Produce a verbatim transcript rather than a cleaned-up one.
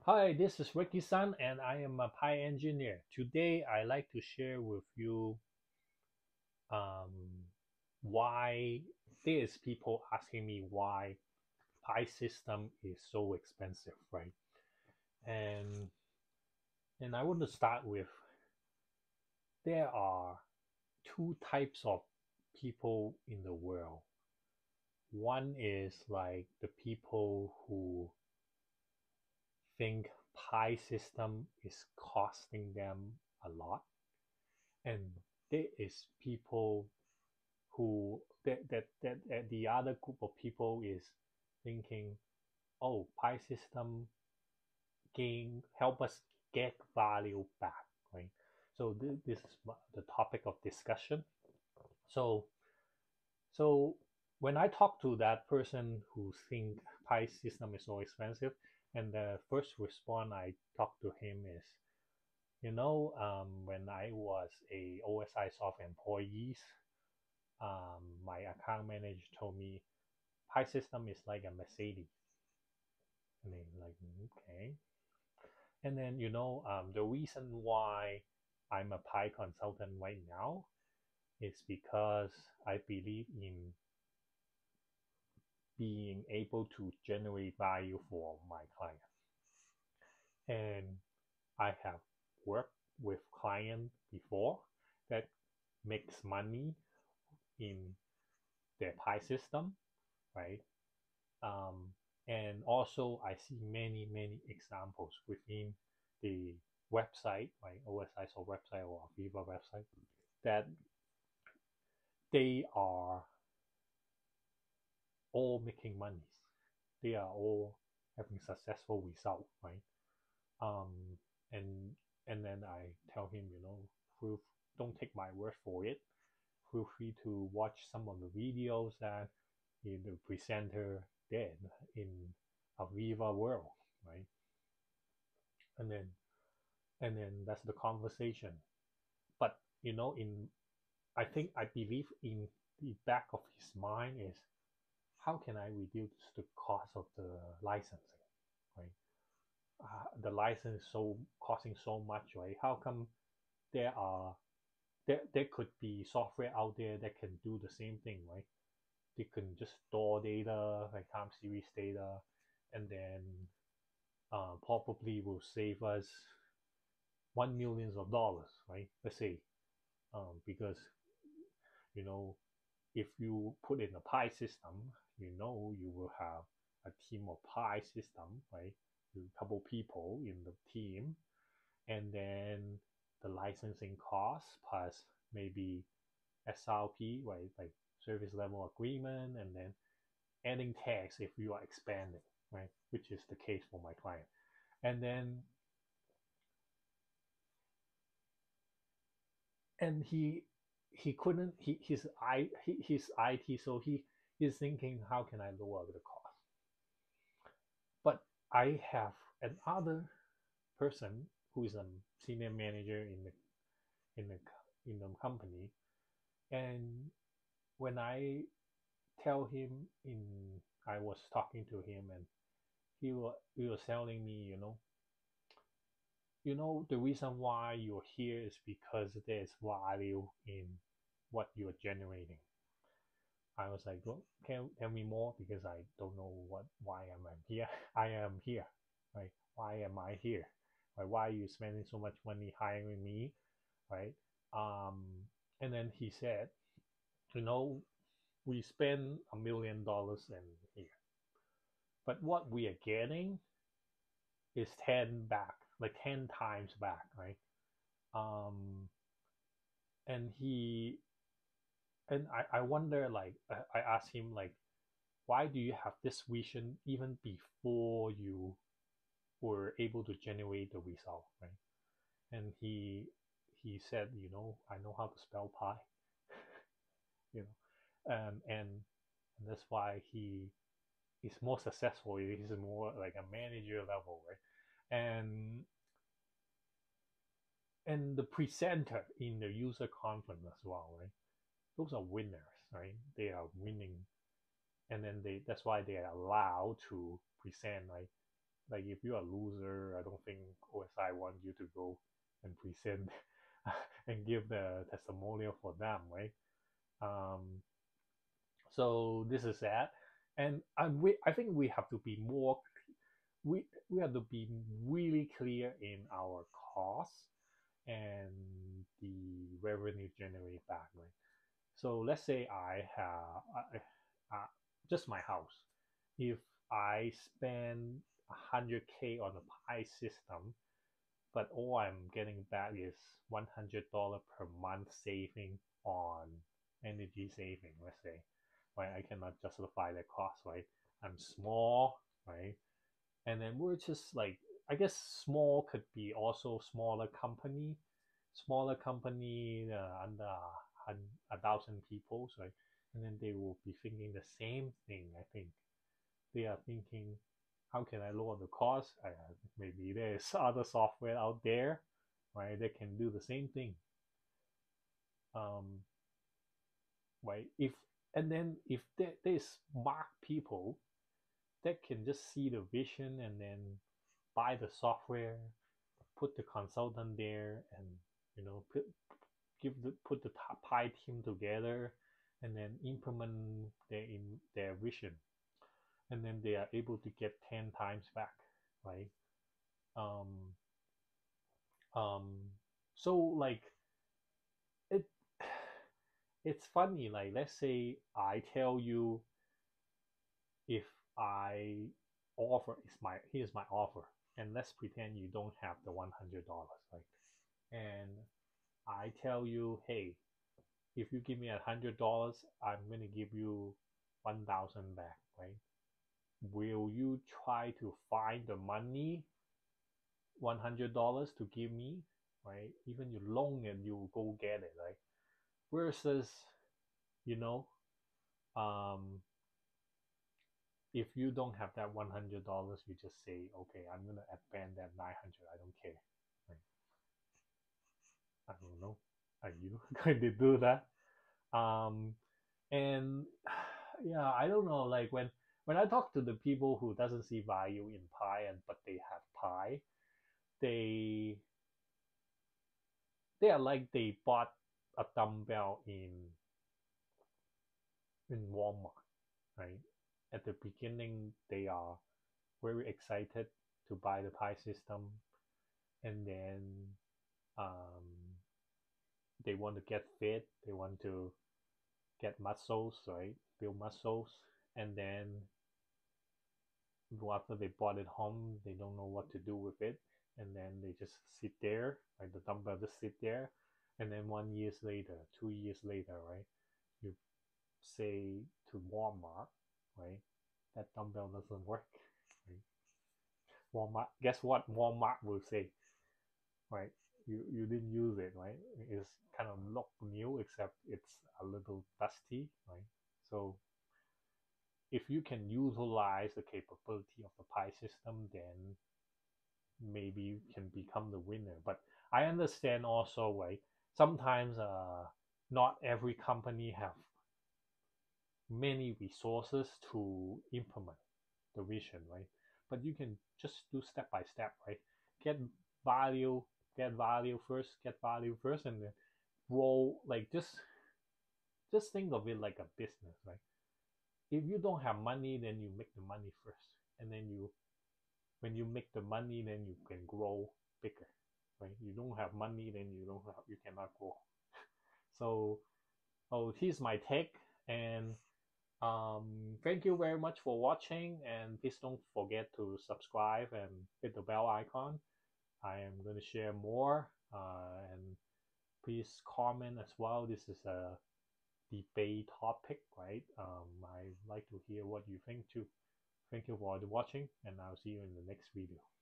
Hi, this is rickysun and I am a Pi engineer. Today I like to share with you um, why there's people asking me why Pi system is so expensive, right? And and I want to start with there are two types of people in the world. One is like the people who think Pi system is costing them a lot, and there is people who that that, that, that the other group of people is thinking, oh, Pi system gain help us get value back, right? So th- this is the topic of discussion. So so when I talk to that person who think Pi system is so expensive, and the first response I talk to him is, you know, um, when I was a osisoft employees, um, my account manager told me Pi system is like a Mercedes. And then like, okay. And then, you know, um, the reason why I'm a Pi consultant right now is because I believe in being able to generate value for my client. And I have worked with clients before that makes money in their Pi system, right? Um, and also, I see many, many examples within the website, like O S I or website or aveva website, that they are all making money. They are all having successful result, right? Um, and and then I tell him, you know, feel, don't take my word for it. Feel free to watch some of the videos that the presenter did in aveva world, right? And then and then that's the conversation. But you know, in I think I believe in the back of his mind is how can I reduce the cost of the licensing, right? Uh, the license is so costing so much, right? How come there are there there could be software out there that can do the same thing, right? They can just store data like time series data, and then uh, probably will save us one millions of dollars, right? Let's say, um, because you know if you put in a Pi system, you know you will have a team of Pi system, right? A couple people in the team, and then the licensing costs plus maybe S R P, right? Like service level agreement, and then adding tax if you are expanding, right? Which is the case for my client. And then and he he couldn't he his i his I T, so he is thinking how can I lower the cost. But I have another person who is a senior manager in the in the in the company, and when I tell him in I was talking to him, and he was he was telling me, you know, you know the reason why you're here is because there's value in what you're generating. I was like, well, can tell me more because I don't know what why am I here. I am here, right? Why am I here? Right? Why are you spending so much money hiring me, right? Um, and then he said, you know, we spend a million dollars in here, but what we are getting is ten back, like ten times back, right? Um, and he and I, I wonder, like I, I asked him, like, why do you have this vision even before you were able to generate the result, right? And he he said, you know, I know how to spell pi, you know, um, and, and that's why he is more successful. He's more like a manager level, right? And and the presenter in the user conference as well, right? Those are winners, right? They are winning, and then they that's why they are allowed to present, right? like if you're a loser, I don't think O S I want you to go and present and give the testimonial for them, right? Um, so this is that, and I we I think we have to be more we we have to be really clear in our costs and the revenue generated back, right? So let's say I have uh, uh, just my house. If I spend one hundred k on a Pi system, but all I'm getting back is one hundred dollars per month saving on energy saving, let's say, right? I cannot justify the cost, right? I'm small, right? And then we're just like, I guess small could be also smaller company, smaller company uh, under a thousand people, right? And then they will be thinking the same thing. I think they are thinking, how can I lower the cost? I, maybe there's other software out there, right? That can do the same thing. Um, right? If and then if there, there's smart people that can just see the vision and then buy the software, put the consultant there, and you know put give the put the Pi team together, and then implement their in their vision, and then they are able to get ten times back, right? Um, um, so like it, it's funny. Like let's say I tell you if I offer is my here's my offer, and let's pretend you don't have the one hundred dollars, right? And I tell you, hey, if you give me a hundred dollars, I'm gonna give you one thousand back, right? Will you try to find the money, one hundred dollars to give me, right? Even you loan it, you go get it, right? Versus, you know, um, if you don't have that one hundred dollars, you just say, okay, I'm gonna abandon that nine hundred. I don't care. Right? I don't know. Are you going to do that? Um, and yeah, I don't know. Like when when I talk to the people who doesn't see value in Pi and but they have Pi, they they are like they bought a dumbbell in in Walmart, right? At the beginning, they are very excited to buy the Pi system, and then um, they want to get fit, they want to get muscles, right? Build muscles, and then after they bought it home, they don't know what to do with it, and then they just sit there, like the dumbbell just sit there, and then one years later, two years later, right? You say to Walmart, right? That dumbbell doesn't work, right? Walmart, guess what? Walmart will say, right? You you didn't use it, right? It's kind of look new, except it's a little dusty, right? So if you can utilize the capability of the Pi system, then maybe you can become the winner. But I understand also, right? Sometimes uh, not every company have many resources to implement the vision, right? But you can just do step by step, right? Get value, get value first, get value first, and then grow. Like just just think of it like a business, right? If you don't have money, then you make the money first, and then you when you make the money, then you can grow bigger, right? You don't have money, then you don't have, you cannot grow. So, oh, here's my take, and um, thank you very much for watching, and please don't forget to subscribe and hit the bell icon. I am going to share more, uh, and please comment as well. This is a debate topic, right? Um, I like to hear what you think too. Thank you for watching, and I'll see you in the next video.